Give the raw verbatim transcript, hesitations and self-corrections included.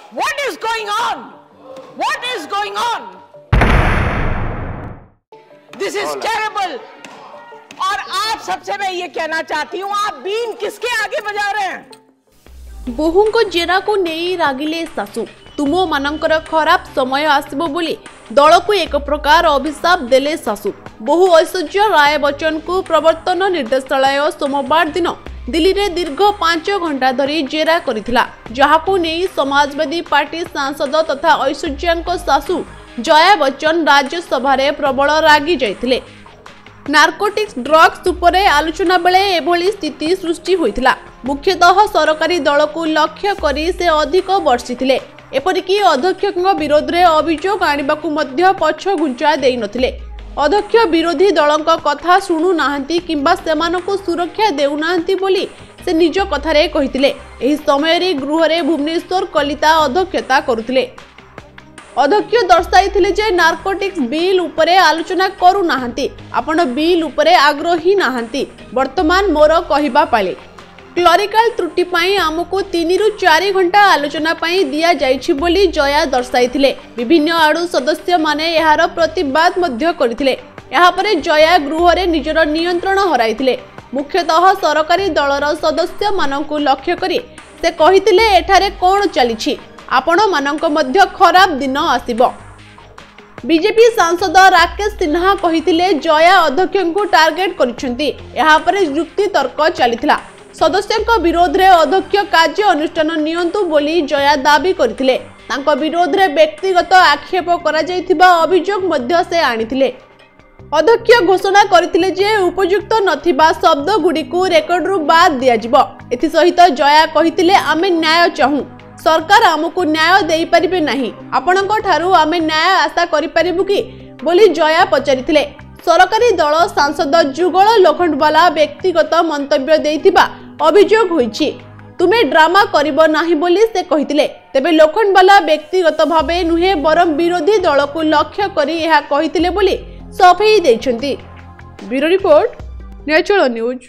What is going on? What is going on? This is terrible. और आप सबसे मैं ये कहना चाहती हूँ, आप बीन किसके आगे बजा रहे हैं? बोहू को जेरा को नहीं रागिले सासू तुम मानकर खराब समय आसबो बोली दल को एक प्रकार अभिशाप देले सासू। बोहू ऐश्वर्या राय बच्चन को प्रवर्तन निर्देशालय सोमवार दिन दिल्ली रे दीर्घ पांच घंटा धरी जेरा करिथिला, जहाको नहीं समाजवादी पार्टी सांसद तथा ऐश्वर्या सासू जया बच्चन राज्यसभा रे प्रबल रागी जाइथिले। नार्कोटिक्स ड्रग्स उपरे आलोचना बेले एभली स्थिति सृष्टि होइथिला। मुख्यतः सरकारी दल को लक्ष्य करी से अधिक वर्षिथिले। एपरिकी अध्यक्ष विरोध में अभियोग आनिबाकु मध्य पछ घुंचा देई नथिले। अध्यक्ष विरोधी दलक कथा शुणु नाहंती किंबा सेमानकु सुरक्षा देउ नाहंती बोली से निज कथारे कहिथिले। एही समय रे गृह रे भुवनेश्वर कलिता अध्यक्षता करुथिले। अध्यक्ष दर्शाइथिले जे नार्कोटिक्स बिल उपरे आलोचना करू नाहंती, आपण बिल उपरे आग्रही नाहंती, वर्तमान मोर कहिबा पाले। क्लरिकल त्रुटि पाई आमको तीन रु चार घंटा आलोचना पाई दिया जाइछि बोली जया दर्शाइथिले। विभिन्न आडु सदस्य माने एहार प्रतिवाद मध्य करिथिले। एहा परे जया गृह रे निजर नियंत्रण हराइथिले। मुख्यतः सरकारी दलर सदस्य माननकु लक्ष्य करी से कहिथिले एठारे कोन चलिछि, आपण माननक मध्य खराब दिन आसीबो। बीजेपी सांसद राकेश सिन्हा कहिथिले जया अध्यक्ष को टार्गेट करिसेंती। एहा परे युक्ति तर्क चलिथिला। सदस्यों विरोध रे अध्यक्ष कार्य अनुष्ठान नियंतु बोली जया दाबी करथिले। तांको विरोध रे व्यक्तिगत आक्षेप करा जायथिबा अभियोग मध्य से आनिथिले। अध्यक्ष घोषणा करथिले जे उपयुक्त नथिबा शब्द गुडी को रेकर्ड रु बाद दिया जिवो। एथि सहित जया कहिथिले आमे न्याय चाहू, सरकार हमकु न्याय देई परिबे नाही, आपणक ठारू आमे न्याय आशा करि परिबु कि बोली जया पचारिथिले। सरकारी दल सांसद जुगल लोखंडवाला व्यक्तिगत मंतव्य देइथिबा अभियोग होइछि। तुमे ड्रामा करिबो नाही बोली से कहिथिले। तेबे लोखंडवाला व्यक्तिगत भावे नुहे बरम विरोधी दल को लक्ष्य करी एहा कहिथिले बोली सफेई दैछंती। Bureau report, natural news.